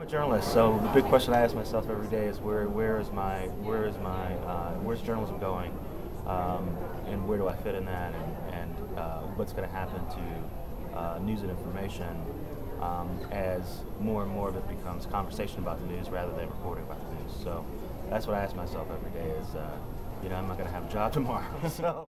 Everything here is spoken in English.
journalist, so the big question I ask myself every day is where's journalism going, and where do I fit in that, and what's going to happen to news and information as more and more of it becomes conversation about the news rather than reporting about the news. So that's what I ask myself every day is, I'm not going to have a job tomorrow. So.